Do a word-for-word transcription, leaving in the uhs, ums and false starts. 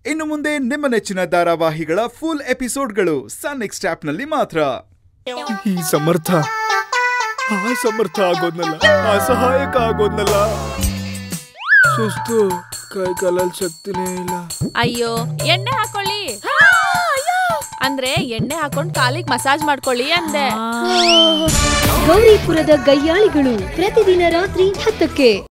ಇನ್ನು ಮುಂದೆ ನಿಮ್ಮ ನೆಚ್ಚಿನ ಧಾರಾವಾಹಿಗಳ ಫುಲ್ ಎಪಿಸೋಡ್ಗಳು ಸನ್ ನೆಕ್ಸ್ಟ್ ಆಪ್ನಲ್ಲಿ ಮಾತ್ರ. ಈ ಸಮರ್ಥ ಅಸಮರ್ಥ ಆಗೋದ್ನಲ್ಲ, ಅಸಹಾಯಕ ಆಗೋದ್ನಲ್ಲ. ಸುಸ್ತು, ಕೈ ಕಾಲಲ್ಲಿ ಶಕ್ತಿನೇ ಇಲ್ಲ. ಅಯ್ಯೋ ಎಣ್ಣೆ ಹಾಕೊಳ್ಳಿ ಅಂದ್ರೆ ಎಣ್ಣೆ ಹಾಕೊಂಡ್ ಕಾಲಿಗೆ ಮಸಾಜ್ ಮಾಡ್ಕೊಳ್ಳಿ ಅಂದೆ. ಗೌರಿಪುರದ ಗಯ್ಯಾಳಿಗಳು ಪ್ರತಿದಿನ ರಾತ್ರಿ ಹತ್ತಕ್ಕೆ.